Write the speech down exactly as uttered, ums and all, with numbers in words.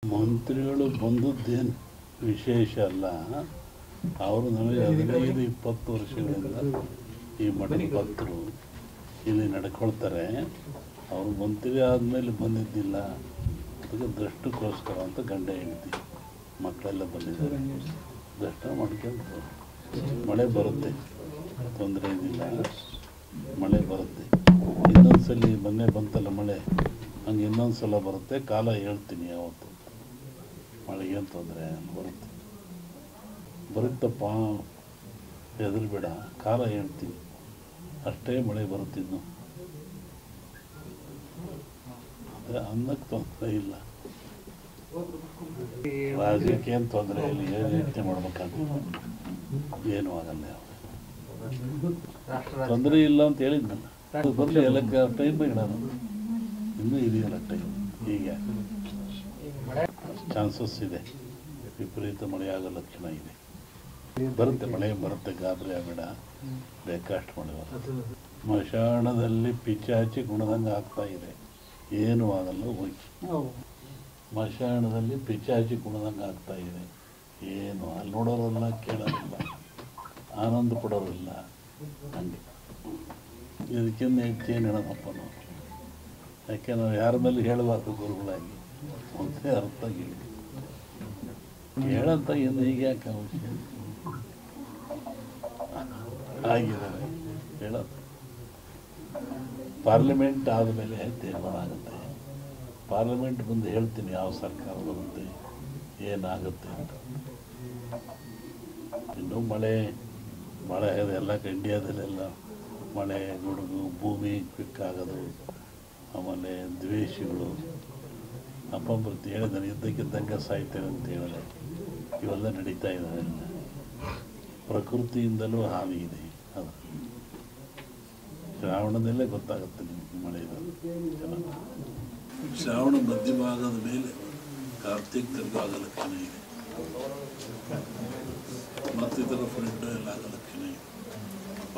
ಮಂತ್ರಿಗಳು ಬಂದದ್ದೇನು ವಿಶೇಷ ಅಲ್ಲ. ಅವರು ನಮಗೆ ಹದಿನೈದು ಇಪ್ಪತ್ತು ವರ್ಷಗಳಿಂದ ಈ ಮಠದ ಭಕ್ತರು ಇಲ್ಲಿ ನಡ್ಕೊಳ್ತಾರೆ. ಅವರು ಮಂತ್ರಿ ಆದಮೇಲೆ ಬಂದಿದ್ದಿಲ್ಲ, ಅದಕ್ಕೆ ದೃಷ್ಟಕ್ಕೋಸ್ಕರ ಅಂತ ಗಂಡ ಹೆಂಡತಿ ಮಕ್ಕಳೆಲ್ಲ ಬಂದಿದ್ದಾರೆ. ದರ್ಶನ ಮಾಡ್ಕೊಂಡು ಮಳೆ ಬರುತ್ತೆ, ತೊಂದರೆ ಏನಿಲ್ಲ, ಮಳೆ ಬರುತ್ತೆ. ಇನ್ನೊಂದು ಸಲ ಮೊನ್ನೆ ಬಂತಲ್ಲ ಮಳೆ, ಹಂಗೆ ಇನ್ನೊಂದು ಸಲ ಬರುತ್ತೆ. ಕಾಲ ಹೇಳ್ತೀನಿ ಯಾವತ್ತು ಮಳೆಗೇನು ತೊಂದರೆ ಬರುತ್ತೆ, ಬರುತ್ತಪ್ಪ ಹೆದರ್ಬೇಡ, ಕಾಲ ಹೇಳ್ತೀನಿ ಅಷ್ಟೇ. ಮಳೆ ಬರುತ್ತಿದ್ದು ಅದೇ ಅನ್ನಕ್ಕೆ ತೊಂದರೆ ಇಲ್ಲ, ರಾಜ್ಯಕ್ಕೆ ಏನು ತೊಂದರೆ ಇಲ್ಲ. ಏನು ಯೋಚನೆ ಮಾಡ್ಬೇಕಾಗುತ್ತೆ, ಏನೂ ಆಗಲ್ಲ, ಯಾವ ತೊಂದರೆ ಇಲ್ಲ ಅಂತ ಹೇಳಿದ್ನಲ್ಲ. ಬರಲಿ ಎಲ್ಲ ಟೈಮ್ ಇಡೋಣ, ಇನ್ನೂ ಇದೆಯಲ್ಲ ಟೈಮ್. ಹೀಗೆ ಚಾನ್ಸಸ್ ಇದೆ, ವಿಪರೀತ ಮಳೆಯಾಗೋ ಲಕ್ಷಣ ಇದೆ. ಬರುತ್ತೆ, ಮಳೆ ಬರುತ್ತೆ, ಗಾಬರಿ ಆಗಬೇಡ, ಬೇಕಷ್ಟು ಮಳೆ ಬರುತ್ತೆ. ಮಶಾಣದಲ್ಲಿ ಪಿಚಾಚಿ ಗುಣದಂಗೆ ಆಗ್ತಾ ಇದೆ, ಏನೂ ಆಗಲ್ಲ ಹೋಗಿ. ಮಶಾಣದಲ್ಲಿ ಪಿಚಾಚಿ ಗುಣದಂಗೆ ಆಗ್ತಾ ಇದೆ, ಏನು ಅಲ್ಲಿ ನೋಡೋರಲ್ಲ, ಕೇಳೋರಿಲ್ಲ, ಆನಂದ ಪಡೋರಿಲ್ಲ. ಹಂಗೆ ಇದಕ್ಕಿಂತ ಹೆಚ್ಚೇನು ಹೇಳೋಣಪ್ಪ ನಾವು. ಯಾಕೆ ನಾವು ಯಾರ ಮೇಲೆ ಹೇಳಬಾರ್ದು ಗುರುಗಳಾಗಿ, ಒಂದೇ ಅರ್ಥ ಹೇಳಿ ಹೇಳಂತ ಇನ್ನು ಹೀಗೆ ಯಾಕೆ ಅವಶ್ಯ ಆಗಿದ್ದಾರೆ ಹೇಳೋದು. ಪಾರ್ಲಿಮೆಂಟ್ ಆದಮೇಲೆ ತೀರ್ಮಾನ ಆಗುತ್ತೆ. ಪಾರ್ಲಿಮೆಂಟ್ ಮುಂದೆ ಹೇಳ್ತೀನಿ ಯಾವ ಸರ್ಕಾರ ಬರುತ್ತೆ, ಏನಾಗುತ್ತೆ ಅಂತ. ಇನ್ನೂ ಮಳೆ ಮಳೆ ಎಲ್ಲ ಇಂಡಿಯಾದಲ್ಲೆಲ್ಲ ಮಳೆ, ಗುಡುಗು, ಭೂಮಿ ಕ್ವಿಕ್ಕಾಗೋದು, ಆಮೇಲೆ ದ್ವೇಷಗಳು, ಅಪಮೃತಿ ಹೇಳಿದಾನೆ, ಇದ್ದಕ್ಕಿದ್ದಂಗೆ ಸಾಯ್ತೇನೆ ಅಂತ ಹೇಳಿದೆ. ಇವೆಲ್ಲ ನಡೀತಾ ಇದ್ದಾವೆ. ಪ್ರಕೃತಿಯಿಂದಲೂ ಹಾನಿ ಇದೆ. ಅದು ಶ್ರಾವಣದಲ್ಲೇ ಗೊತ್ತಾಗುತ್ತೆ ನಿಮ್ಗೆ ಮಳೆ ಇದೆ. ಶ್ರಾವಣ ಮಧ್ಯಭಾಗದ ಮೇಲೆ ಕಾರ್ತಿಕ್ ತನಕ ಆಗೋ ಲಕ್ಷಣ ಇದೆ, ಮತ್ತಿತರ ಫ್ರೆಂಡ್ ಎಲ್ಲ ಆಗೋ ಲಕ್ಷಣ ಇದೆ.